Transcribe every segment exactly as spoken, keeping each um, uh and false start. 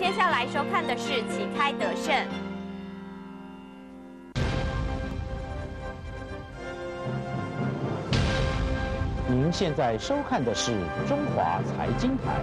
接下来收看的是旗开得胜。 您现在收看的是中华财经台。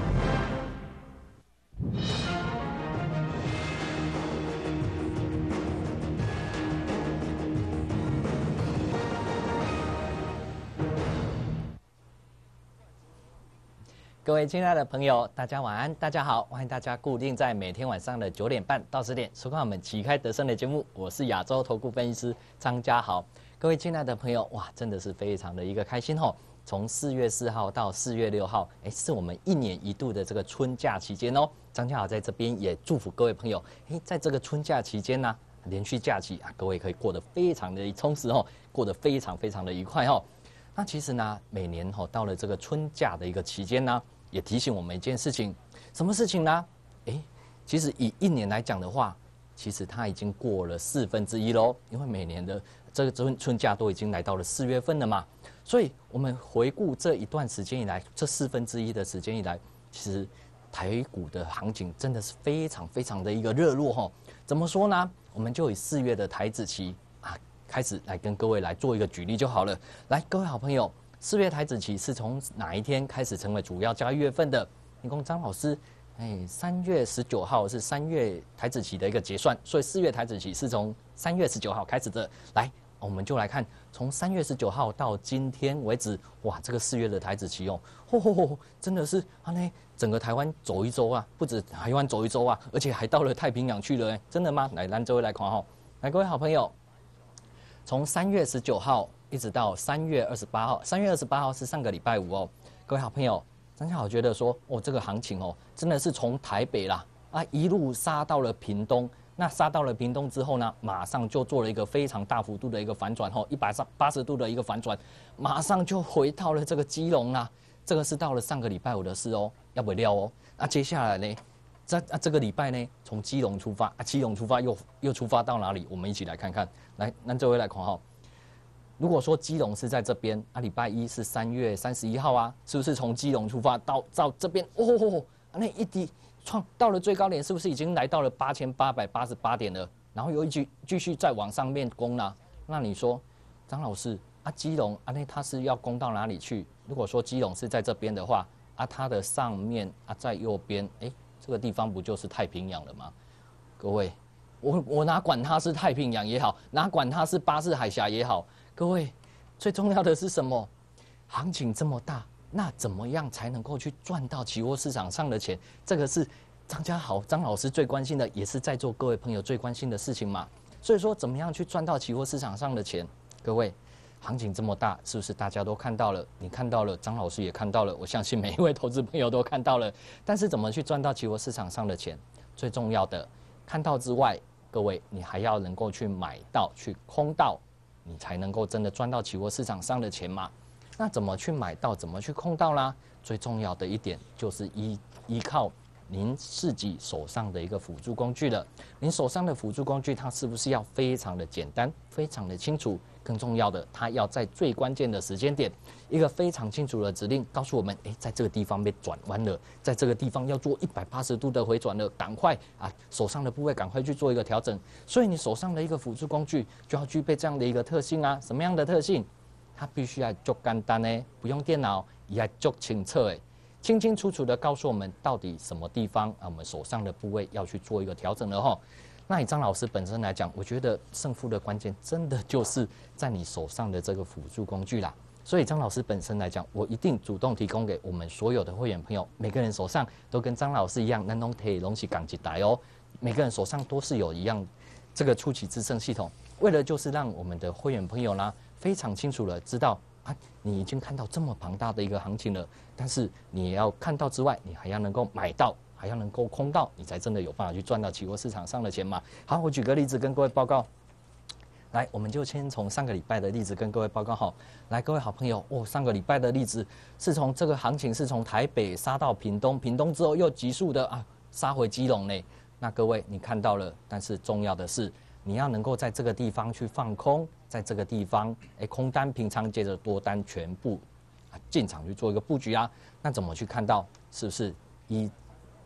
各位亲爱的朋友，大家晚安，大家好，欢迎大家固定在每天晚上的九点半到十点收看我们旗开得胜的节目，我是亚洲投顾分析师张家豪。各位亲爱的朋友，哇，真的是非常的一个开心哦！从四月四号到四月六号，哎，是我们一年一度的这个春假期间哦。张家豪在这边也祝福各位朋友，哎，在这个春假期间呢、啊，连续假期啊，各位可以过得非常的充实哦，过得非常非常的愉快哦。那其实呢，每年哦到了这个春假的一个期间呢，也提醒我们一件事情，什么事情呢？哎，其实以一年来讲的话，其实它已经过了四分之一喽，因为每年的这个春春假都已经来到了四月份了嘛，所以我们回顾这一段时间以来，这四分之一的时间以来，其实台股的行情真的是非常非常的一个热络哈。怎么说呢？我们就以四月的台指期啊开始来跟各位来做一个举例就好了。来，各位好朋友。四月台指期是从哪一天开始成为主要交易月份的？你跟张老师，哎，三月十九号是三月台指期的一个结算，所以四月台指期是从三月十九号开始的。来，我们就来看，从三月十九号到今天为止，哇，这个四月的台指期哦，吼吼吼，真的是啊，那整个台湾走一周啊，不止台湾走一周啊，而且还到了太平洋去了，哎，真的吗？来，咱这位来看哈，来，各位好朋友，从三月十九号。一直到三月二十八号，三月二十八号是上个礼拜五哦。各位好朋友，张家豪觉得说，哦，这个行情哦，真的是从台北啦啊一路杀到了屏东。那杀到了屏东之后呢，马上就做了一个非常大幅度的一个反转哦，一百八十度的一个反转，马上就回到了这个基隆啦。这个是到了上个礼拜五的事哦，要不料哦。那接下来呢，这啊这个礼拜呢，从基隆出发啊，基隆出发又又出发到哪里？我们一起来看看。来，那这位来看哈。如果说基隆是在这边，啊，礼拜一是三月三十一号啊，是不是从基隆出发到到这边？哦，那一滴创到了最高点，是不是已经来到了八千八百八十八点了？然后又一继继续再往上面攻了。那你说，张老师啊，基隆啊，那它是要攻到哪里去？如果说基隆是在这边的话，啊，它的上面啊在右边，哎，这个地方不就是太平洋了吗？各位，我我哪管它是太平洋也好，哪管它是巴士海峡也好。各位，最重要的是什么？行情这么大，那怎么样才能够去赚到期货市场上的钱？这个是张家豪张老师最关心的，也是在座各位朋友最关心的事情嘛。所以说，怎么样去赚到期货市场上的钱？各位，行情这么大，是不是大家都看到了？你看到了，张老师也看到了，我相信每一位投资朋友都看到了。但是怎么去赚到期货市场上的钱？最重要的，看到之外，各位你还要能够去买到、去空到。你才能够真的赚到期货市场上的钱嘛？那怎么去买到？怎么去空到啦？最重要的一点就是依依靠您自己手上的一个辅助工具了。您手上的辅助工具，它是不是要非常的简单、非常的清楚？更重要的，它要在最关键的时间点，一个非常清楚的指令告诉我们：哎，在这个地方被转弯了，在这个地方要做一百八十度的回转了，赶快啊，手上的部位赶快去做一个调整。所以你手上的一个辅助工具就要具备这样的一个特性啊，什么样的特性？它必须要足简单呢，不用电脑，也要足清澈诶，清清楚楚的告诉我们到底什么地方啊，我们手上的部位要去做一个调整了哈。那以张老师本身来讲，我觉得胜负的关键真的就是在你手上的这个辅助工具啦。所以张老师本身来讲，我一定主动提供给我们所有的会员朋友，每个人手上都跟张老师一样，能拢可以拢起港几台哦。每个人手上都是有一样这个初期支撑系统，为了就是让我们的会员朋友呢非常清楚的知道啊，你已经看到这么庞大的一个行情了，但是你也要看到之外，你还要能够买到。还要能够空到，你才真的有办法去赚到期货市场上的钱嘛？好，我举个例子跟各位报告。来，我们就先从上个礼拜的例子跟各位报告好。来，各位好朋友，哦，上个礼拜的例子是从这个行情是从台北杀到屏东，屏东之后又急速的啊杀回基隆呢。那各位你看到了，但是重要的是你要能够在这个地方去放空，在这个地方哎空单平仓，接着多单全部啊进场去做一个布局啊。那怎么去看到？是不是一？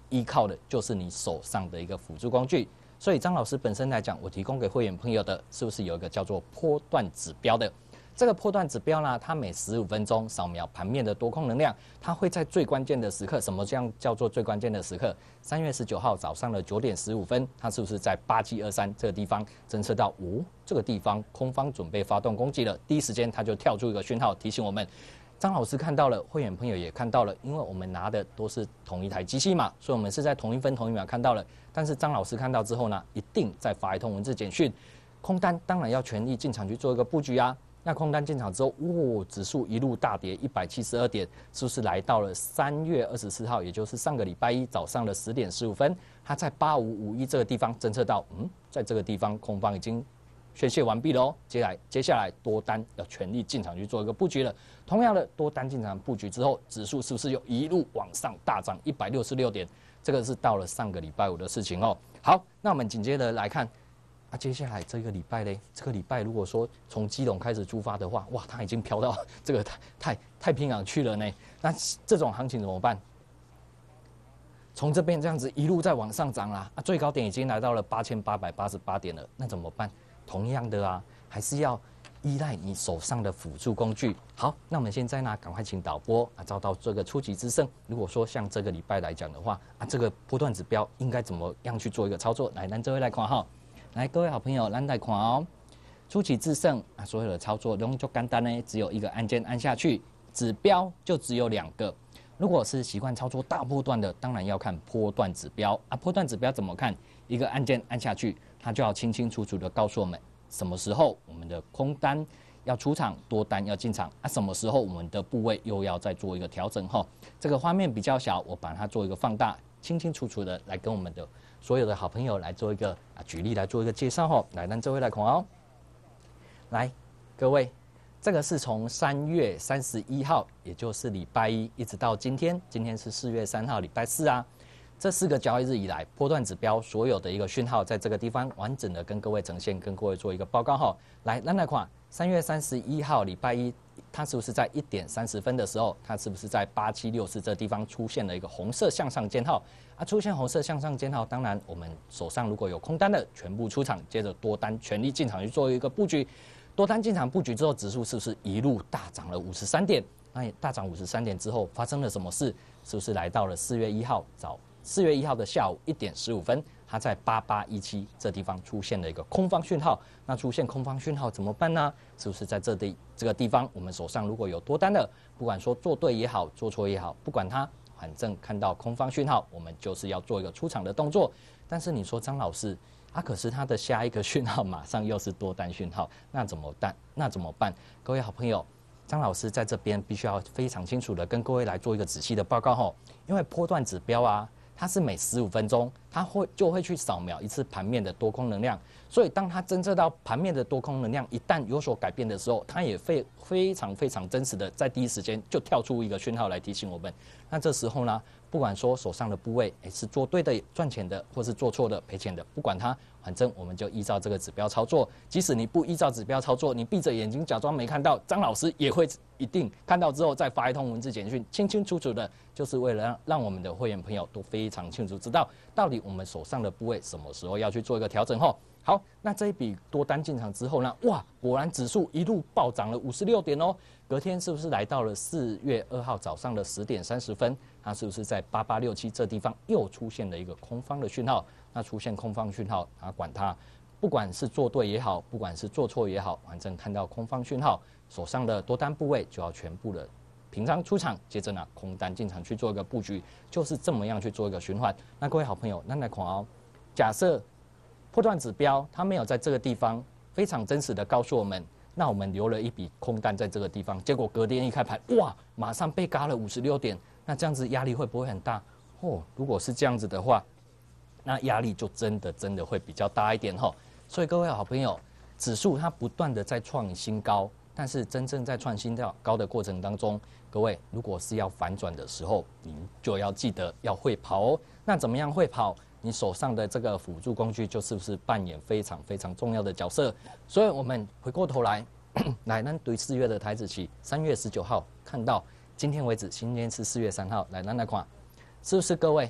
依靠的就是你手上的一个辅助工具。所以张老师本身来讲，我提供给会员朋友的是不是有一个叫做波段指标的？这个波段指标呢，它每十五分钟扫描盘面的多空能量，它会在最关键的时刻，什么这样叫做最关键的时刻？三月十九号早上的九点十五分，它是不是在八七二三这个地方侦测到五、哦、这个地方空方准备发动攻击了？第一时间它就跳出一个讯号提醒我们。张老师看到了，会员朋友也看到了，因为我们拿的都是同一台机器嘛，所以我们是在同一分同一秒看到了。但是张老师看到之后呢，一定再发一通文字简讯，空单当然要全力进场去做一个布局啊。那空单进场之后，哇，指数一路大跌一百七十二点，是不是来到了三月二十四号，也就是上个礼拜一早上的十点十五分，它在八五五一这个地方侦测到，嗯，在这个地方空方已经宣泄完毕了哦，接下来接下来多单要全力进场去做一个布局了。同样的，多单进场布局之后，指数是不是又一路往上大涨一百六十六点？这个是到了上个礼拜五的事情哦。好，那我们紧接着来看。啊，接下来这个礼拜嘞，这个礼拜如果说从基隆开始出发的话，哇，它已经飘到这个太太太平洋去了呢。那这种行情怎么办？从这边这样子一路在往上涨啦，啊，最高点已经来到了八千八百八十八点了。那怎么办？同样的啊，还是要依赖你手上的辅助工具。好，那我们现在呢，赶快请导播啊，找到这个初级之胜。如果说像这个礼拜来讲的话，啊，这个波段指标应该怎么样去做一个操作？来，咱这位来看哈。来，各位好朋友，咱来看哦。出奇制胜啊，所有的操作都就简单呢，只有一个按键按下去，指标就只有两个。如果是习惯操作大波段的，当然要看波段指标啊。波段指标怎么看？一个按键按下去，它就要清清楚楚的告诉我们什么时候我们的空单要出场，多单要进场啊，什么时候我们的部位又要再做一个调整哈。这个画面比较小，我把它做一个放大，清清楚楚的来跟我们的所有的好朋友来做一个啊举例来做一个介绍哈。来，让这位来看哦。来，各位，这个是从三月三十一号，也就是礼拜一，一直到今天，今天是四月三号，礼拜四啊。这四个交易日以来，波段指标所有的一个讯号，在这个地方完整的跟各位呈现，跟各位做一个报告哈。来，咱来看三月三十一号礼拜一，它是不是在一点三十分的时候，它是不是在八七六四这地方出现了一个红色向上尖号啊？出现红色向上尖号，当然我们手上如果有空单的，全部出场，接着多单全力进场去做一个布局。多单进场布局之后，指数是不是一路大涨了五十三点？那大涨五十三点之后，发生了什么事？是不是来到了四月一号早？四月一号的下午一点十五分，它在八八一七这地方出现了一个空方讯号。那出现空方讯号怎么办呢？是不是在这地这个地方，我们手上如果有多单的，不管说做对也好，做错也好，不管它，反正看到空方讯号，我们就是要做一个出场的动作。但是你说张老师，啊，可是它的下一个讯号马上又是多单讯号，那怎么办？那怎么办？各位好朋友，张老师在这边必须要非常清楚的跟各位来做一个仔细的报告吼，因为波段指标啊。它是每十五分钟，它会就会去扫描一次盘面的多空能量，所以当它侦测到盘面的多空能量一旦有所改变的时候，它也非非常非常真实的在第一时间就跳出一个讯号来提醒我们。那这时候呢，不管说手上的部位诶是做对的赚钱的，或是做错的赔钱的，不管它，反正我们就依照这个指标操作。即使你不依照指标操作，你闭着眼睛假装没看到，张老师也会一定看到之后再发一通文字简讯，清清楚楚的，就是为了让让我们的会员朋友都非常清楚知道，到底我们手上的部位什么时候要去做一个调整后。好，那这一笔多单进场之后呢？哇，果然指数一路暴涨了五十六点哦。隔天是不是来到了四月二号早上的十点三十分？它是不是在八八六七这地方又出现了一个空方的讯号？那出现空方讯号，啊，管它，不管是做对也好，不管是做错也好，反正看到空方讯号，手上的多单部位就要全部的平仓出场，接着呢空单进场去做一个布局，就是这么样去做一个循环。那各位好朋友，那来看哦，假设波段指标它没有在这个地方非常真实的告诉我们，那我们留了一笔空单在这个地方，结果隔天一开盘，哇，马上被嘎了五十六点，那这样子压力会不会很大？哦，如果是这样子的话，那压力就真的真的会比较大一点哈。所以各位好朋友，指数它不断的在创新高，但是真正在创新高的过程当中，各位如果是要反转的时候，您就要记得要会跑哦。那怎么样会跑？你手上的这个辅助工具就是不是扮演非常非常重要的角色？所以我们回过头来，来，咱对四月的台子期，三月十九号看到今天为止，今天是四月三号，来，咱来看，是不是各位？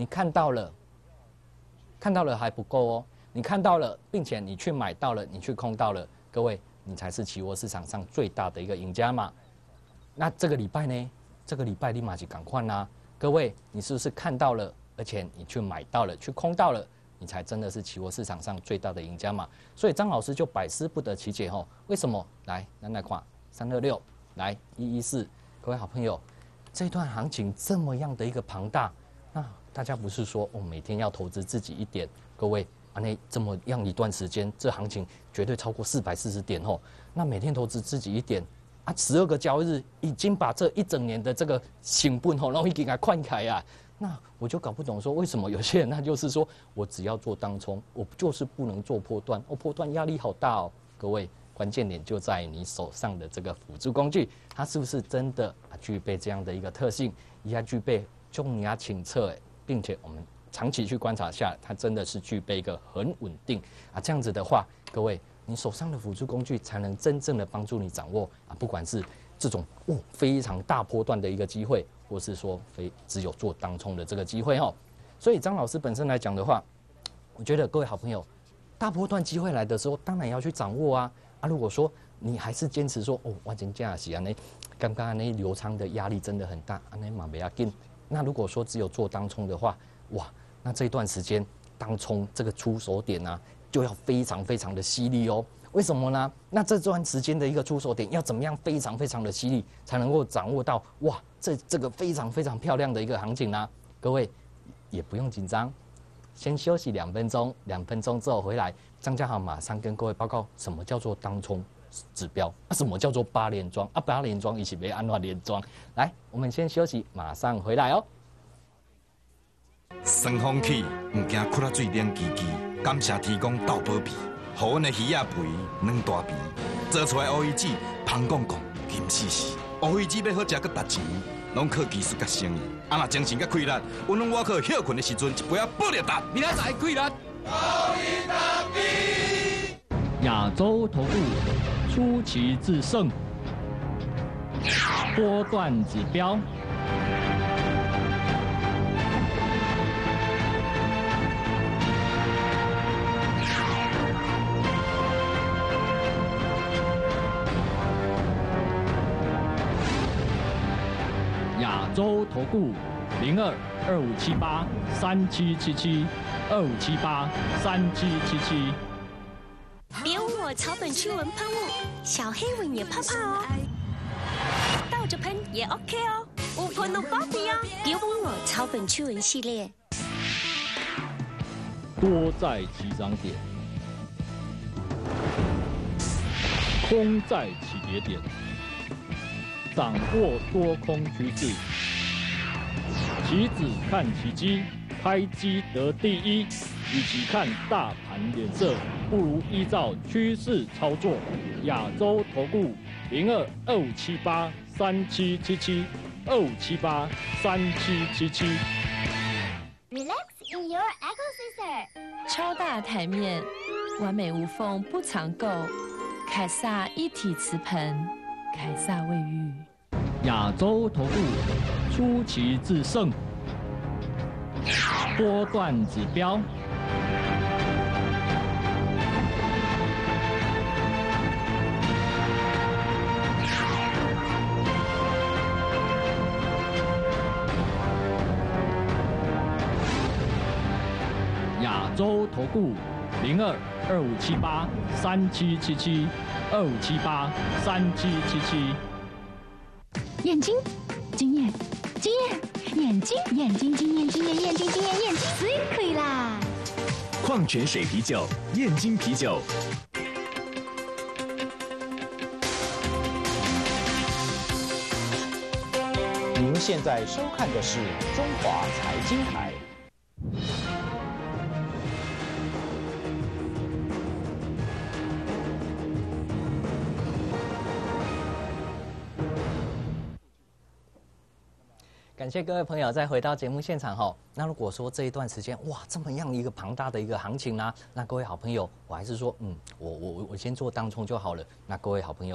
你看到了，看到了还不够哦，你看到了，并且你去买到了，你去空到了，各位，你才是期货市场上最大的一个赢家嘛。那这个礼拜呢？这个礼拜立马就赶快啦，各位，你是不是看到了，而且你去买到了，去空到了？你才真的是期货市场上最大的赢家嘛，所以张老师就百思不得其解吼，为什么？来，咱来看三二六，来一一四，各位好朋友，这段行情这么样的一个庞大，那大家不是说哦每天要投资自己一点，各位啊那这么样一段时间，这行情绝对超过四百四十点吼，那每天投资自己一点啊，十二个交易日已经把这一整年的这个成本吼，然后已经给灌开啊。那我就搞不懂，说为什么有些人，那就是说我只要做当冲，我就是不能做波段，哦，波段压力好大哦。各位，关键点就在你手上的这个辅助工具，它是不是真的啊具备这样的一个特性，也具备重压清澈，并且我们长期去观察下，它真的是具备一个很稳定啊。这样子的话，各位，你手上的辅助工具才能真正的帮助你掌握啊，不管是这种哦非常大波段的一个机会。或是说非只有做当冲的这个机会哦，所以张老师本身来讲的话，我觉得各位好朋友，大波段机会来的时候，当然要去掌握啊啊！如果说你还是坚持说哦，完全这样是安尼，刚刚那流仓的压力真的很大，安尼嘛不要紧。那如果说只有做当冲的话，哇，那这一段时间当冲这个出手点啊，就要非常非常的犀利哦。为什么呢？那这段时间的一个出手点要怎么样非常非常的犀利，才能够掌握到哇这这个非常非常漂亮的一个行情呢？各位也不用紧张，先休息两分钟，两分钟之后回来，张家豪马上跟各位报告什么叫做当冲指标啊，什么叫做八连庄啊，八连庄一起被安怎连庄？来，我们先休息，马上回来哦。 酸风起，唔惊窟仔水凉叽叽，感谢天公斗保庇。予阮的鱼仔肥软大皮，做出来乌鱼子香讲讲甜死死。乌鱼子要好食搁值钱，拢靠技术甲生意。啊若精神甲气力，阮拢我靠休困的时阵一杯啊保力达。明仔载气力，高音大比。 亚洲投顾出奇制胜，波段指标。亚洲投顾零二二五七八三七七七二五七八三七七七。 别问我草本驱蚊喷雾，小黑蚊也怕怕哦。倒着喷也 OK 哦，无喷都包皮哦。别问我草本驱蚊系列， 多在起涨点，空在起跌点。掌握多空趋势，棋子看奇迹，开机得第一。与其看大盘脸色，不如依照趋势操作。亚洲投顾零二二五七八三七七七二五七八三七七七。 Relax in your ecosystem。 超大台面，完美无缝不藏垢，凯撒一体瓷盆。凯撒卫浴， 亚洲投顾出奇制胜，波段指标。亚洲投顾零二二五七八三七七七二五七八三七七七。 眼睛，经验，经验，眼睛，眼睛，经验，经验，眼睛，经验，眼睛，最可以啦！ 矿泉水啤酒，燕京啤酒。 您现在收看的是中华财经台。 感谢各位朋友再回到节目现场吼。那如果说这一段时间哇这么样一个庞大的一个行情呢、啊，那各位好朋友，我还是说嗯，我我我先做当冲就好了。那各位好朋友，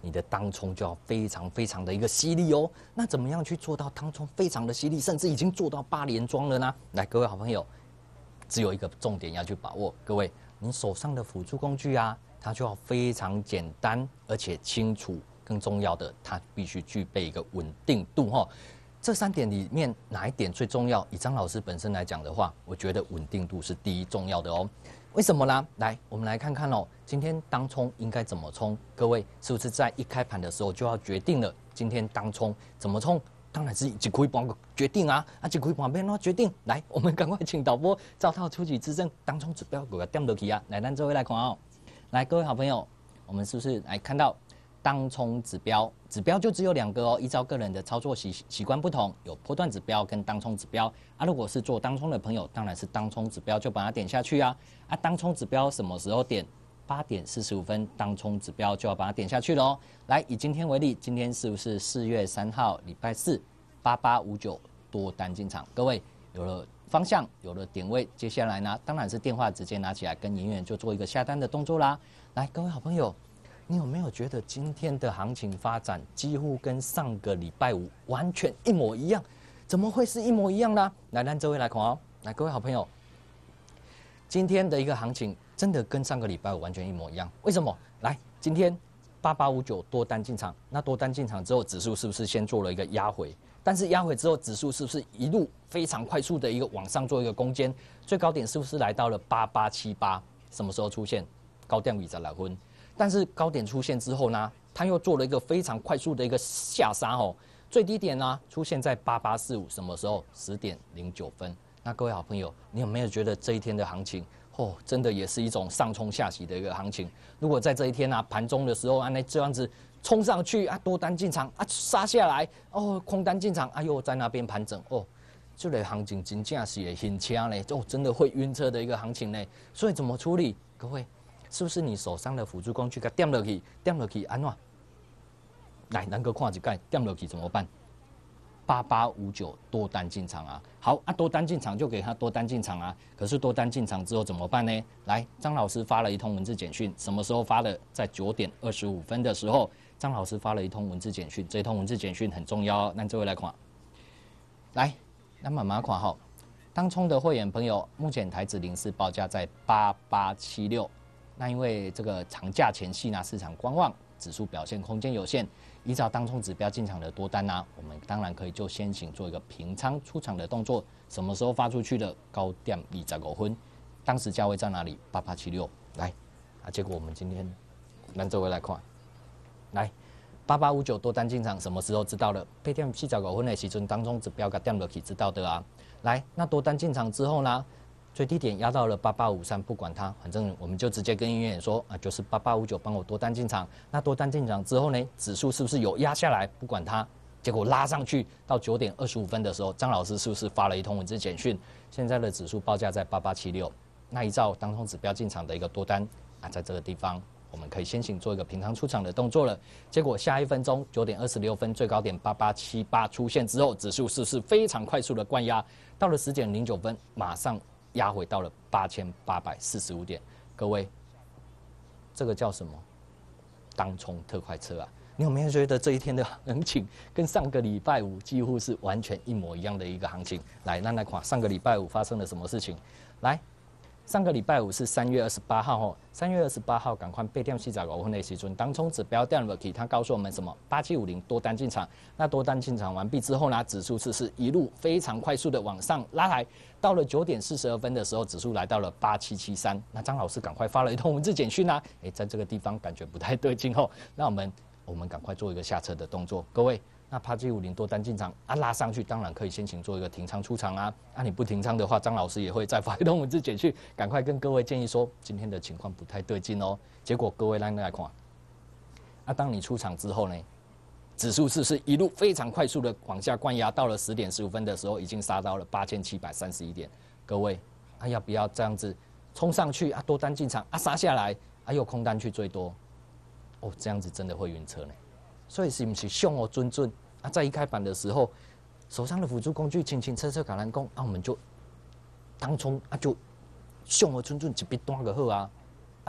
你的当冲就要非常非常的一个犀利哦。那怎么样去做到当冲非常的犀利，甚至已经做到八连庄了呢？来，各位好朋友，只有一个重点要去把握，各位，你手上的辅助工具啊，它就要非常简单而且清楚，更重要的，它必须具备一个稳定度哈。这三点里面哪一点最重要？以张老师本身来讲的话，我觉得稳定度是第一重要的哦。为什么呢？来，我们来看看哦，今天当冲应该怎么冲？各位是不是在一开盘的时候就要决定了今天当冲怎么冲？当然是一开盘决定啊，啊一开盘变怎决定？来，我们赶快请导播赵涛出奇制胜，当冲指标给它点落去啊！来，咱这位来看哦，来，各位好朋友，我们是不是来看到？当冲指标，指标就只有两个哦。依照个人的操作习习惯不同，有波段指标跟当冲指标啊。如果是做当冲的朋友，当然是当冲指标就把它点下去啊。啊，当冲指标什么时候点？八点四十五分，当冲指标就要把它点下去了哦。来，以今天为例，今天是不是四月三号，礼拜四，八八五九多单进场？各位有了方向，有了点位，接下来呢，当然是电话直接拿起来跟营业员就做一个下单的动作啦。来，各位好朋友。你有没有觉得今天的行情发展几乎跟上个礼拜五完全一模一样？怎么会是一模一样呢？来，让这位来看哦，来，各位好朋友，今天的一个行情真的跟上个礼拜五完全一模一样。为什么？来，今天八八五九多单进场，那多单进场之后，指数是不是先做了一个压回？但是压回之后，指数是不是一路非常快速的一个往上做一个攻坚？最高点是不是来到了八八七八？什么时候出现？高点二十六分。但是高点出现之后呢，它又做了一个非常快速的一个下杀哦，最低点呢出现在八八四五，什么时候？十点零九分。那各位好朋友，你有没有觉得这一天的行情哦，真的也是一种上冲下洗的一个行情？如果在这一天啊盘中的时候啊，那这样子冲上去啊，多单进场啊，杀下来哦，空单进场，哎呦，在那边盘整哦，这类行情真正是会晕车呢，哦，真的会晕车的一个行情呢。所以怎么处理？各位。是不是你手上的辅助工具给它点落去，点落去安怎？来，咱个看一盖，点落去怎么办？八八五九多单进场啊，好啊，多单进场就给他多单进场啊。可是多单进场之后怎么办呢？来，张老师发了一通文字简讯，什么时候发的？在九点二十五分的时候，张老师发了一通文字简讯，这一通文字简讯很重要哦。那这位来看，来，那慢慢看哈。当冲的会员朋友，目前台指零四报价在八八七六。那因为这个长假前夕呢，市场观望，指数表现空间有限，依照当冲指标进场的多单呢、啊，我们当然可以就先行做一个平仓出场的动作。什么时候发出去的？高点二十五分，当时价位在哪里？八八七六。来啊，结果我们今天让这位来看，来八八五九多单进场，什么时候知道了？八点四十五分的时阵，当冲指标给点落去知道的啊。来，那多单进场之后呢？最低点压到了八八五三，不管它，反正我们就直接跟营业员说啊，就是八八五九帮我多单进场。那多单进场之后呢，指数是不是有压下来？不管它，结果拉上去到九点二十五分的时候，张老师是不是发了一通文字简讯？现在的指数报价在八八七六，那依照当冲指标进场的一个多单啊，在这个地方我们可以先行做一个平仓出场的动作了。结果下一分钟九点二十六分最高点八八七八出现之后，指数是不是非常快速的灌压？到了十点零九分，马上压回到了八千八百四十五点，各位，这个叫什么？当冲特快车啊！你有没有觉得这一天的行情跟上个礼拜五几乎是完全一模一样的一个行情？来，那来看上个礼拜五发生了什么事情？来，上个礼拜五是三月二十八号哦，三月二十八号赶快八点四十五分的时阵，当冲指标点落去，它告诉我们什么？八七五零多单进场。那多单进场完毕之后呢，指数是是一路非常快速的往上拉来，到了九点四十二分的时候，指数来到了八七七三。那张老师赶快发了一通文字简讯啊，哎，在这个地方感觉不太对劲哦，那我们我们赶快做一个下车的动作，各位。那八七五零多单进场啊，拉上去当然可以先行做一个停仓出场啊。啊，你不停仓的话，张老师也会再发一通文字简讯，赶快跟各位建议说，今天的情况不太对劲哦。结果各位来来看，啊，当你出场之后呢，指数是不是一路非常快速的往下灌压，到了十点十五分的时候，已经杀到了八千七百三十一点。各位，啊，要不要这样子冲上去啊？多单进场啊，杀下来啊，又空单去追多，哦，这样子真的会晕车呢。所以是不是凶哦准准啊？在一开盘的时候，手上的辅助工具轻轻车车橄榄工啊，我们就当冲啊就凶哦准准一笔单个好啊，啊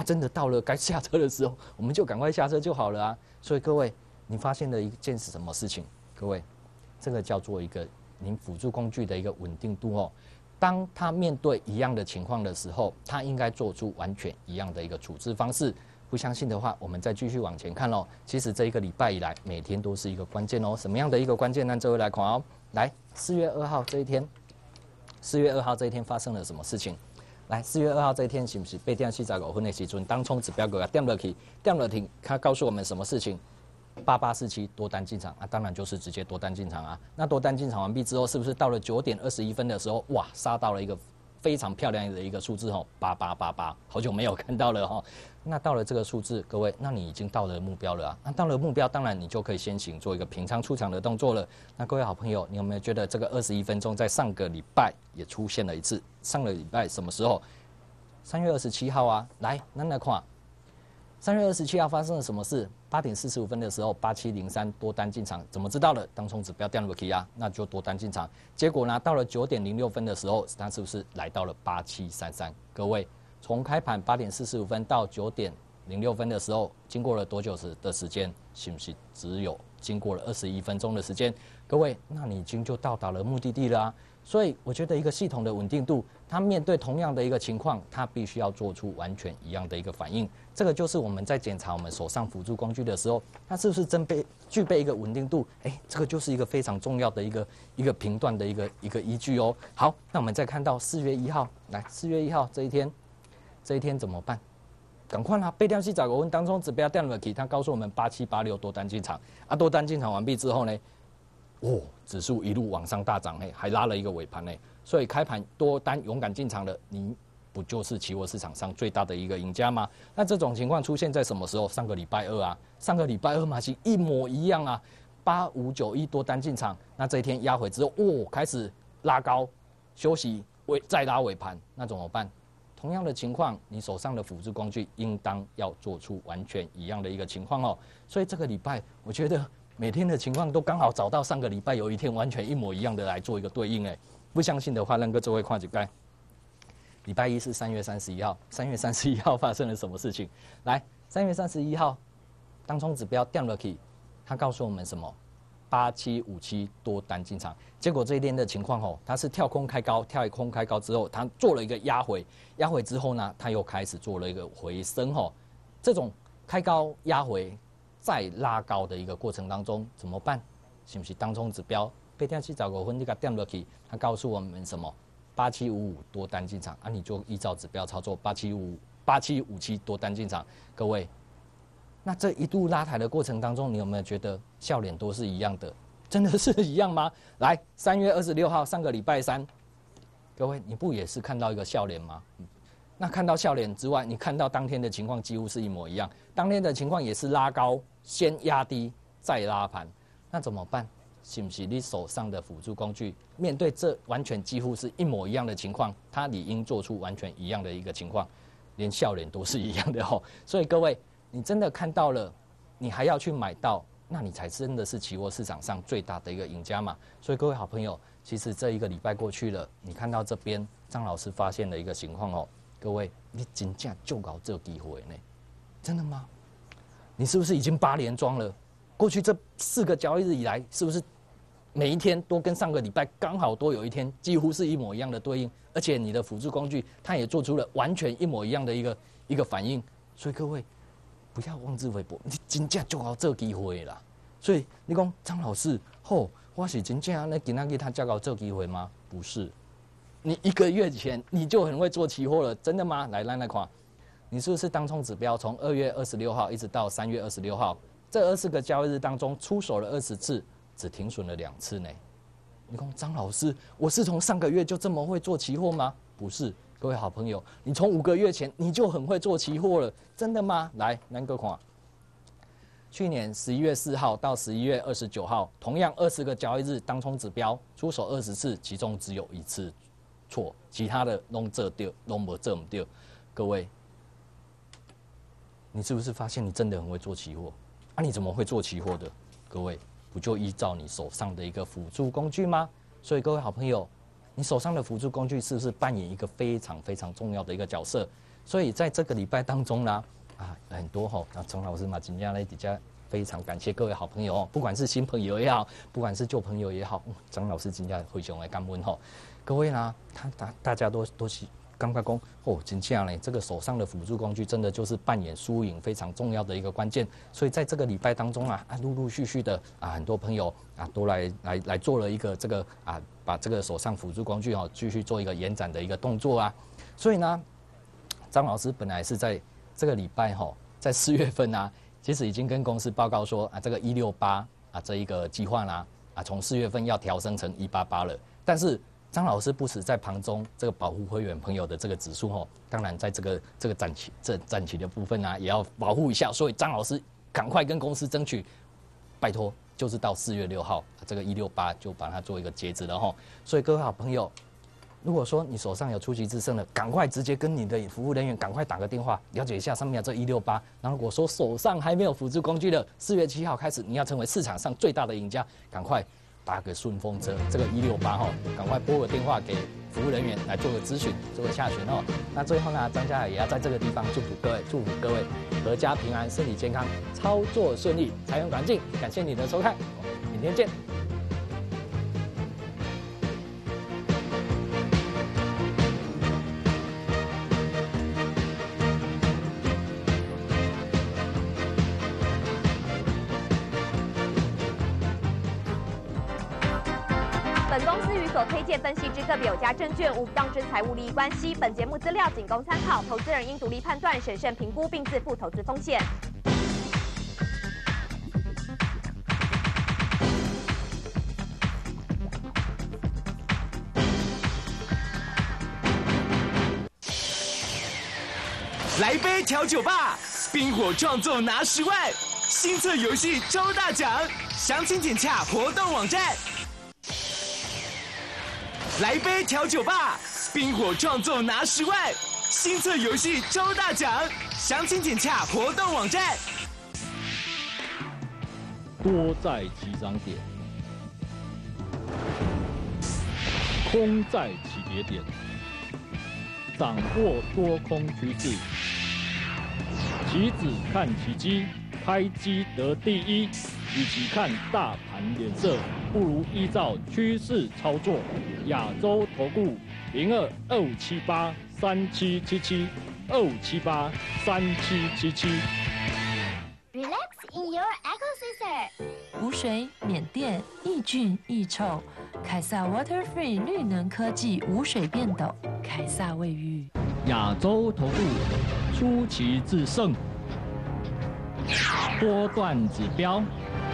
啊，真的到了该下车的时候，我们就赶快下车就好了啊。所以各位，你发现了一件是什么事情？各位，这个叫做一个您辅助工具的一个稳定度哦。当它面对一样的情况的时候，它应该做出完全一样的一个处置方式。不相信的话，我们再继续往前看哦。其实这一个礼拜以来，每天都是一个关键哦。什么样的一个关键呢？这位来看哦。来，四月二号这一天，四月二号这一天发生了什么事情？来，四月二号这一天是不是八点四十五分的时阵，当冲指标给它点落去，点落去，它告诉我们什么事情？八八四七多单进场啊，当然就是直接多单进场啊。那多单进场完毕之后，是不是到了九点二十一分的时候，哇，杀到了一个非常漂亮的一个数字哦，八八八八，好久没有看到了哈。那到了这个数字，各位，那你已经到了目标了啊。那到了目标，当然你就可以先行做一个平仓出场的动作了。那各位好朋友，你有没有觉得这个二十一分钟在上个礼拜也出现了一次？上个礼拜什么时候？三月二十七号啊。来，咱来看。三月二十七号发生了什么事？八点四十五分的时候，八七零三多单进场，怎么知道的？当冲指标掉落去啊，那就多单进场。结果呢，到了九点零六分的时候，它是不是来到了八七三三？各位，从开盘八点四十五分到九点零六分的时候，经过了多久时的时间？是不是只有经过了二十一分钟的时间？各位，那你已经就到达了目的地了啊。所以我觉得一个系统的稳定度，它面对同样的一个情况，它必须要做出完全一样的一个反应。这个就是我们在检查我们手上辅助工具的时候，它是不是真备具备一个稳定度？哎，这个就是一个非常重要的一个一个评断的一个一个依据哦。好，那我们再看到四月一号，来四月一号这一天，这一天怎么办？赶快啦！八点四十五分当中指标掉了去，它告诉我们八七八六多单进场啊，多单进场完毕之后呢？哦，指数一路往上大涨，还拉了一个尾盘呢。所以开盘多单勇敢进场的，你不就是期货市场上最大的一个赢家吗？那这种情况出现在什么时候？上个礼拜二啊，上个礼拜二嘛是一模一样啊，八五九一多单进场，那这一天压回之后，哦，开始拉高休息尾再拉尾盘，那怎么办？同样的情况，你手上的辅助工具应当要做出完全一样的一个情况哦。所以这个礼拜，我觉得每天的情况都刚好找到上个礼拜有一天完全一模一样的来做一个对应。哎，不相信的话，让各位看一下。礼拜一是三月三十一号，三月三十一号发生了什么事情？来，三月三十一号，当冲指标掉了去，它告诉我们什么？八七五七多单进场，结果这一天的情况哦，它是跳空开高，跳空开高之后，它做了一个压回，压回之后呢，它又开始做了一个回升哦。这种开高压回再拉高的一个过程当中，怎么办？是不是当冲指标八点七十五分这个点落去，它告诉我们什么？八七五五多单进场啊，你就依照指标操作，八七五八七五七多单进场，各位。那这一度拉抬的过程当中，你有没有觉得笑脸都是一样的？真的是一样吗？来，三月二十六号，上个礼拜三，各位，你不也是看到一个笑脸吗？嗯、那看到笑脸之外，你看到当天的情况几乎是一模一样。当天的情况也是拉高，先压低，再拉盘。那怎么办？是不是你手上的辅助工具面对这完全几乎是一模一样的情况，它理应做出完全一样的一个情况，连笑脸都是一样的哦。所以各位。你真的看到了，你还要去买到，那你才真的是期货市场上最大的一个赢家嘛。所以各位好朋友，其实这一个礼拜过去了，你看到这边张老师发现了一个情况哦，各位，你真正就搞这机会呢？真的吗？你是不是已经八连庄了？过去这四个交易日以来，是不是每一天都跟上个礼拜刚好都有一天几乎是一模一样的对应？而且你的辅助工具它也做出了完全一模一样的一个一个反应。所以各位。不要妄自菲薄，你真正就好这机会啦。所以你讲张老师，吼，我是真正那今仔日他就搞这机会吗？不是，你一个月前你就很会做期货了，真的吗？来，来来看，你是不是当冲指标从二月二十六号一直到三月二十六号，这二十个交易日当中出手了二十次，只停损了两次呢？你讲张老师，我是从上个月就这么会做期货吗？不是。各位好朋友，你从五个月前你就很会做期货了，真的吗？来，南哥看，去年十一月四号到十一月二十九号，同样二十个交易日当冲指标出手二十次，其中只有一次错，其他的拢做对，拢无做唔对。各位，你是不是发现你真的很会做期货？啊，你怎么会做期货的？各位，不就依照你手上的一个辅助工具吗？所以各位好朋友。 你手上的辅助工具是不是扮演一个非常非常重要的一个角色？所以在这个礼拜当中呢，啊，很多吼，那钟老师嘛，今天呢，底下非常感谢各位好朋友哦，不管是新朋友也好，不管是旧朋友也好，张老师今天非常的感恩吼，各位呢，他大大家都都是。刚刚讲哦，真正呢，这个手上的辅助工具真的就是扮演输赢非常重要的一个关键。所以在这个礼拜当中啊，啊，陆陆续续的啊，很多朋友啊，都来来来做了一个这个啊，把这个手上辅助工具哦，继续做一个延展的一个动作啊。所以呢，张老师本来是在这个礼拜哈、哦，在四月份啊，其实已经跟公司报告说啊，这个一六八啊这一个计划啦啊，从四月份要调升成一八八了，但是。张老师不时在旁中这个保护会员朋友的这个指数吼，当然在这个这个展期这展期的部分啊，也要保护一下，所以张老师赶快跟公司争取，拜托，就是到四月六号这个一六八就把它做一个截止了吼。所以各位好朋友，如果说你手上有初级制胜的，赶快直接跟你的服务人员赶快打个电话，了解一下上面的这一六八。然后如果说手上还没有辅助工具的，四月七号开始你要成为市场上最大的赢家，赶快。搭个顺风车，这个一六八哈，赶快拨个电话给服务人员来做个咨询，做个下询哦。那最后呢，张家也要在这个地方祝福各位，祝福各位阖家平安、身体健康、操作顺利、财源广进。感谢你的收看，我们明天见。 本公司与所推荐分析之个别有价证券无不当之财务利益关系。本节目资料仅供参考，投资人应独立判断、审慎评估并自负投资风险。 来杯调酒吧，冰火创作拿十万，新策游戏抽大奖，详情请洽活动网站。来杯调酒吧，冰火创作拿十万，新策游戏抽大奖，详情请洽活动网站。 多在起涨点，空在起跌点，掌握多空趋势，棋子看奇迹，开机得第一。与其看大盘脸色，不如依照趋势操作。亚洲投顾零二二五七八三七七七二五七八三七七七。 Relax in your ecosystem。 无水、缅甸、抑菌、抑臭，凯撒 Water Free 绿能科技无水变斗，凯撒卫浴。 亚洲投顾出奇制胜，波段指标。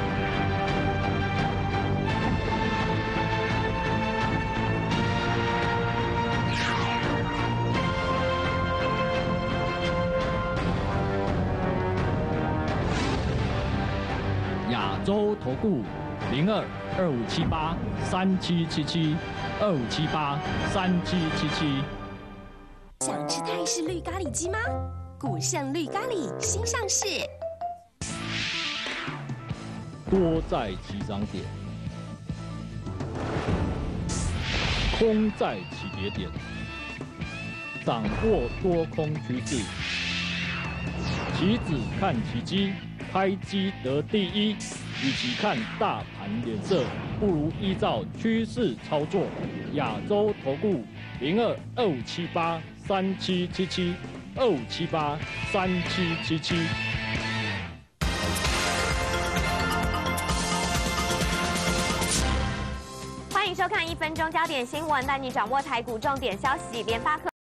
亚洲投顾零二二五七八三七七七二五七八三七七七。 想吃泰式绿咖喱鸡吗？古盛绿咖喱新上市。 多在起涨点，空在起跌点，掌握多空趋势，棋子看奇迹，开机得第一。与其看大盘脸色，不如依照趋势操作。亚洲投顾零二二五七八三七七七二五七八三七七七。 欢迎收看一分钟焦点新闻，带你掌握台股重点消息。联发科